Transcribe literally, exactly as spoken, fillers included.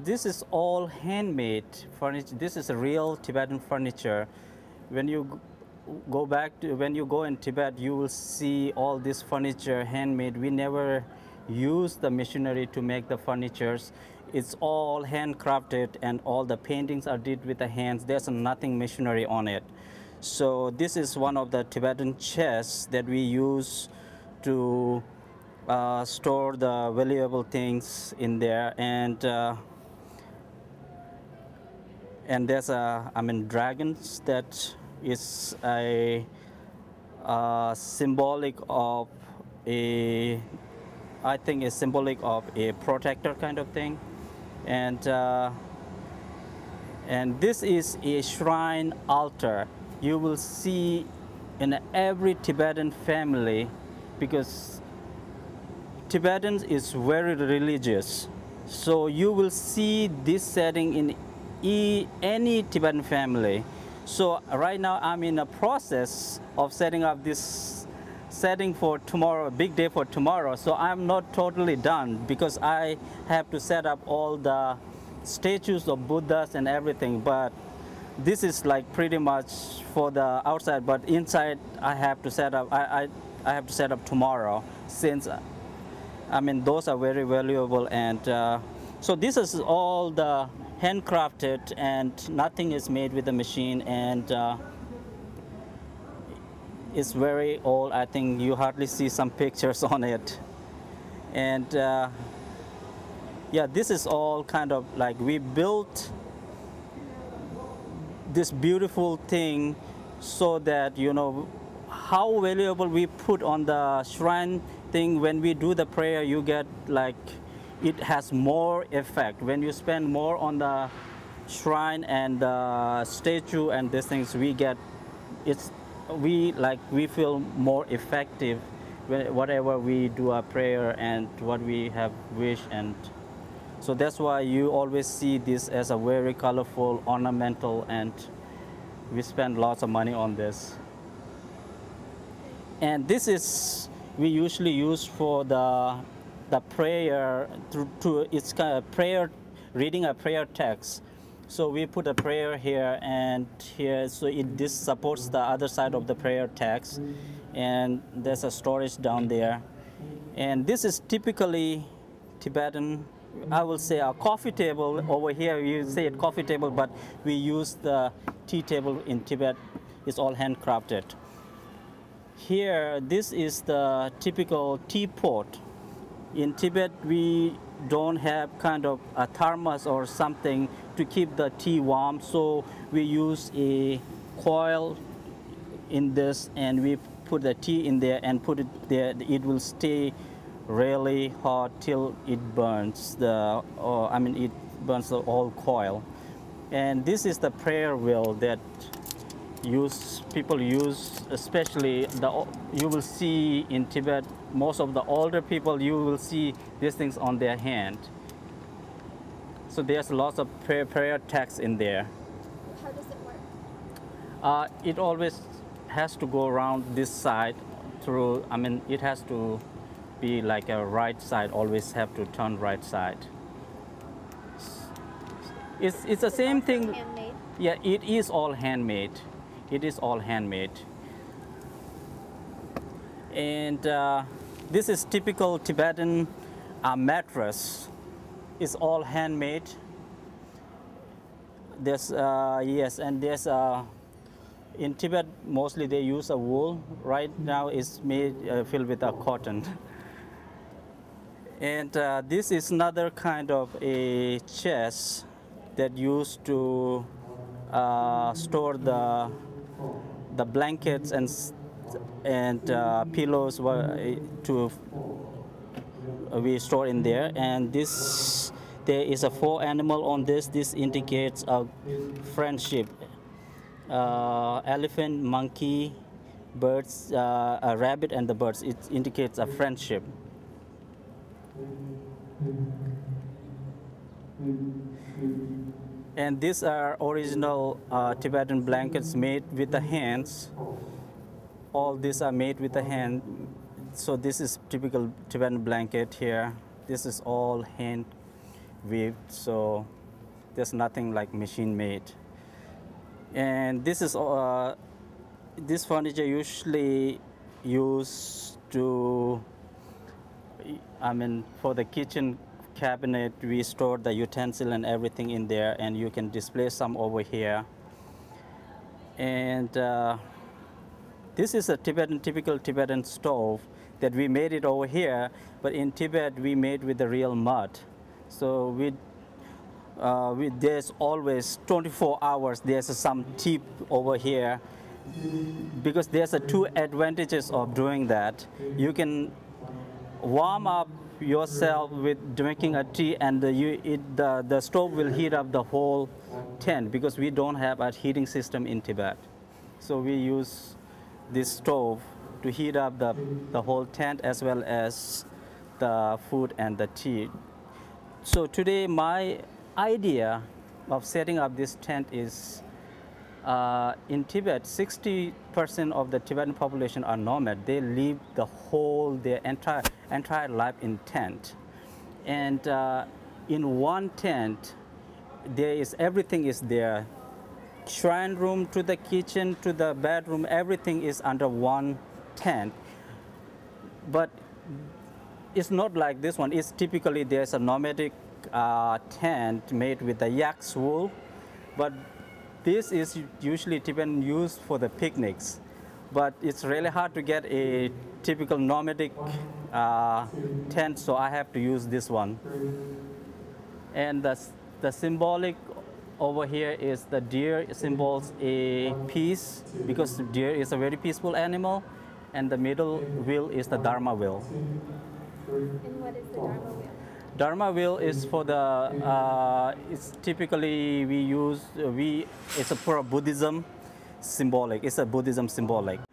this is all handmade furniture. This is a real Tibetan furniture. When you go back to, when you go in Tibet, you will see all this furniture handmade. We never use the machinery to make the furnitures. It's all handcrafted, and all the paintings are did with the hands. There's nothing machinery on it. So this is one of the Tibetan chests that we use to uh, store the valuable things in there. And uh, and there's a, I mean, dragons that is a, a symbolic of a, I think is symbolic of a protector kind of thing. And uh, and this is a shrine altar. You will see in every Tibetan family, because Tibetans is very religious. So you will see this setting in e any Tibetan family. So right now I'm in a process of setting up this setting for tomorrow, a big day for tomorrow. So I'm not totally done, because I have to set up all the statues of Buddhas and everything. But this is like pretty much for the outside, but inside I have to set up, I, I, I have to set up tomorrow, since I mean those are very valuable. And uh, so this is all the handcrafted, and nothing is made with the machine. And uh, it's very old. I think you hardly see some pictures on it. And uh, yeah, this is all kind of like we built this beautiful thing so that, you know, how valuable we put on the shrine thing. When we do the prayer, you get like, it has more effect. When you spend more on the shrine and the statue and these things, we get, it's, we like, we feel more effective when, whatever we do a prayer and what we have wished. And so that's why you always see this as a very colorful, ornamental, and we spend lots of money on this. And this is, we usually use for the the prayer, to, to it's kind of prayer, reading a prayer text. So we put a prayer here and here, so it, this supports the other side of the prayer text. And there's a storage down there. And this is typically Tibetan, I will say a coffee table. Over here you say it coffee table, but we use the tea table in Tibet. It's all handcrafted. Here, this is the typical teapot. In Tibet, we don't have kind of a thermos or something to keep the tea warm, so we use a coil in this, and we put the tea in there and put it there. It will stay really hot till it burns the, or I mean, it burns the whole coil. And this is the prayer wheel that use people use, especially the, you will see in Tibet, most of the older people, you will see these things on their hand. So there's lots of prayer, prayer text in there. How does it work? Uh, it always has to go around this side through, I mean, it has to be like a right side, always have to turn right side. It's, it's the Is it same also thing. handmade? Yeah, it is all handmade. It is all handmade. And uh, this is typical Tibetan uh, mattress. It's all handmade. There's, uh, yes, and there's, uh, in Tibet, mostly they use a wool. Right now it's made, uh, filled with a cotton. And uh, this is another kind of a chest that used to uh, store the the blankets and and uh, pillows were to uh, we store in there. And this, there is a four animal on this. This indicates a friendship. Uh, elephant, monkey, birds, uh, a rabbit, and the birds. It indicates a friendship. And these are original uh, Tibetan blankets made with the hands. All these are made with the hand. So this is typical Tibetan blanket here. This is all hand weaved, so there's nothing like machine made. And this is uh, this furniture usually used to, I mean, for the kitchen cabinet, we store the utensil and everything in there, and you can display some over here. And uh, this is a Tibetan, typical Tibetan stove that we made it over here, but in Tibet we made with the real mud. So we, uh, we there's always twenty-four hours, there's some tip over here, because there's a two advantages of doing that. You can warm up yourself with drinking a tea, and the, you, it, the, the stove will heat up the whole tent, because we don't have a heating system in Tibet. So we use this stove to heat up the, the whole tent, as well as the food and the tea. So today my idea of setting up this tent is, uh, in Tibet, sixty percent of the Tibetan population are nomad. They live the whole, their entire, entire life in tent. And uh, in one tent, there is, everything is there. Shrine room to the kitchen to the bedroom, everything is under one tent. But it's not like this one. It's typically, there's a nomadic uh, tent made with the yak's wool, but this is usually Tibetan used for the picnics. But it's really hard to get a typical nomadic uh, tent, so I have to use this one. And the, the symbolic over here is the deer symbols a peace, because deer is a very peaceful animal, and the middle wheel is the Dharma wheel. And what is the Dharma wheel? Dharma wheel is for the, uh, it's typically we use, uh, we, it's a for Buddhism symbolic, it's a Buddhism symbolic.